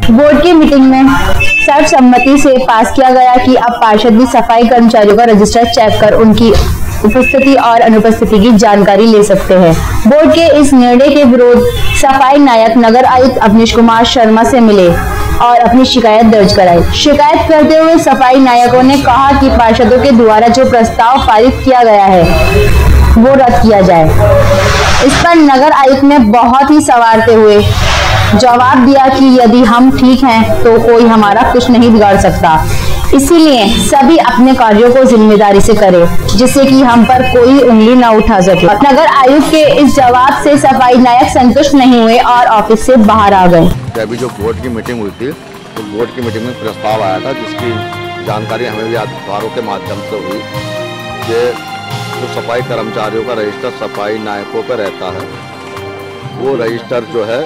Board की meeting में सर्वसम्मति से पास किया गया कि अब पार्षद भी सफाई कर्मचारियों का रजिस्टर चेक कर उनकी उपस्थिति और अनुपस्थिति की जानकारी ले सकते हैं। बोर्ड के इस निर्णय के विरोध सफाई नायक नगर आयुक्त अवनीश कुमार शर्मा से मिले और अपनी शिकायत दर्ज कराई। शिकायत करते हुए सफाई नायकों ने कहा कि पार्षदों के द्वारा जो प्रस्ताव पारित किया गया है वो रद्द किया जाए। इस पर नगर आयुक्त ने बहुत ही संवारते हुए जवाब दिया कि यदि हम ठीक हैं तो कोई हमारा कुछ नहीं बिगाड़ सकता, इसीलिए सभी अपने कार्यों को जिम्मेदारी से करें जिससे कि हम पर कोई उंगली न उठा सके। नगर आयुक्त के इस जवाब से सफाई नायक संतुष्ट नहीं हुए और ऑफिस से बाहर आ गए। अभी जो बोर्ड की मीटिंग हुई थी तो बोर्ड की मीटिंग में प्रस्ताव आया था जिसकी जानकारी हमें भी अखबारों के माध्यम से हुई कि जो सफाई कर्मचारियों का रजिस्टर सफाई नायकों पर रहता है वो रजिस्टर जो है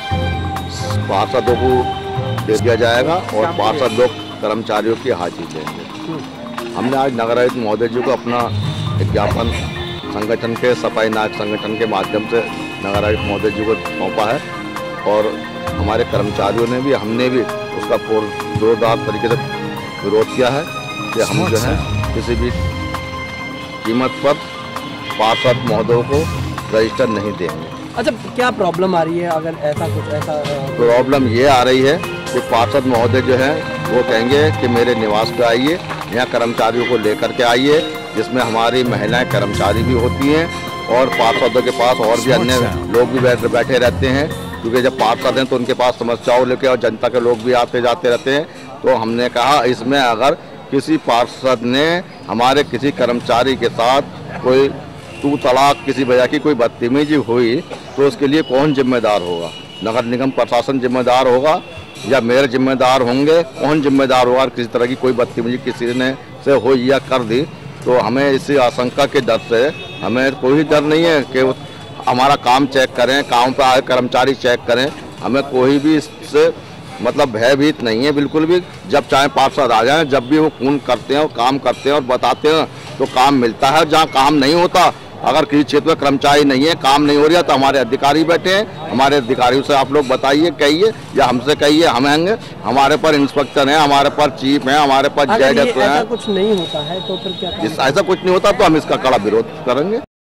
पार्षदों को दे दिया जाएगा और पार्षद लोग कर्मचारियों की हाजिरी देंगे। हमने आज नगर आयुक्त महोदय जी को अपना एक ज्ञापन संगठन के सफाई नायक संगठन के माध्यम से नगर आयुक्त महोदय जी को सौंपा है और हमारे कर्मचारियों ने भी हमने भी उसका जोरदार तरीके से विरोध किया है कि हम जो है किसी भी कीमत पर पार्षद महोदयों को रजिस्टर नहीं देंगे। अच्छा, क्या प्रॉब्लम आ रही है? अगर ऐसा प्रॉब्लम ये आ रही है कि पार्षद महोदय जो है वो कहेंगे कि मेरे निवास पे आइए, यहाँ कर्मचारियों को लेकर के आइए, जिसमें हमारी महिलाएं कर्मचारी भी होती हैं और पार्षदों के पास और भी अन्य लोग भी बैठे रहते हैं, क्योंकि जब पार्षद हैं तो उनके पास समस्याओं लेके और जनता के लोग भी आते जाते रहते हैं। तो हमने कहा इसमें अगर किसी पार्षद ने हमारे किसी कर्मचारी के साथ कोई तू तलाक किसी वजह की कोई बदतमीजी हुई तो उसके लिए कौन जिम्मेदार होगा? नगर निगम प्रशासन जिम्मेदार होगा या मेयर जिम्मेदार होंगे? कौन जिम्मेदार होगा? किसी तरह की कोई बदतमीजी किसी ने से हो या कर दी तो हमें इसी आशंका के डर से हमें कोई डर नहीं है कि हमारा काम चेक करें, काम पर आए कर्मचारी चेक करें, हमें कोई भी इससे मतलब भयभीत नहीं है बिल्कुल भी। जब चाहे पार्षद आ जाएं, जब भी वो खून करते हैं और काम करते हैं और बताते हैं तो काम मिलता है। जहाँ काम नहीं होता, अगर किसी क्षेत्र में कर्मचारी नहीं है, काम नहीं हो रहा तो हमारे अधिकारी बैठे हैं, हमारे अधिकारियों से आप लोग बताइए, कहिए या हमसे कहिए, हम आएंगे। हमारे पर इंस्पेक्टर हैं, हमारे पर चीफ हैं, हमारे पास जज हैं। कुछ नहीं होता है तो फिर क्या? ऐसा कुछ नहीं होता तो हम इसका कड़ा विरोध करेंगे।